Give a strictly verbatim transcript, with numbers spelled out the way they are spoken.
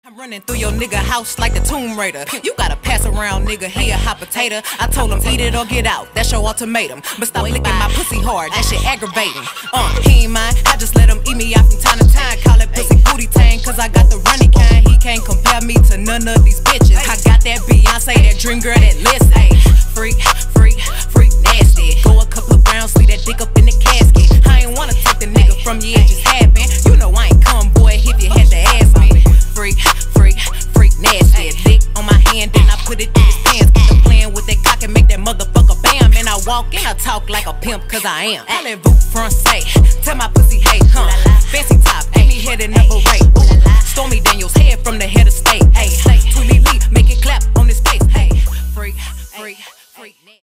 I'm running through your nigga house like the Tomb Raider. You gotta pass around, nigga, he a hot potato. I told him eat it or get out, that's your ultimatum. But stop licking my pussy hard, that shit aggravating. Uh, he ain't mine, I just let him eat me out from time to time. Call it pussy booty tang, cause I got the runny kind. He can't compare me to none of these bitches. I got that Beyonce, that dream girl that listen. Freak, freak, freak nasty. Go a couple of rounds, leave that dick up in the casket. I ain't wanna take the nigga from you, it just happened. You know I ain't come, boy, if you had to ask me. Freak, freak, freak nasty. Dick on my hand, then I put it in his pants. Get the playing with that cock and make that motherfucker bam. And I walk and I talk like a pimp, cause I am. I let VOUS front say, tell my pussy, hey, huh. Fancy top, ain't me head and never rate. Stormy Daniels, head from the head of state. Hey, Tweety Lee, make it clap on his face. Hey, freak, freak, freak.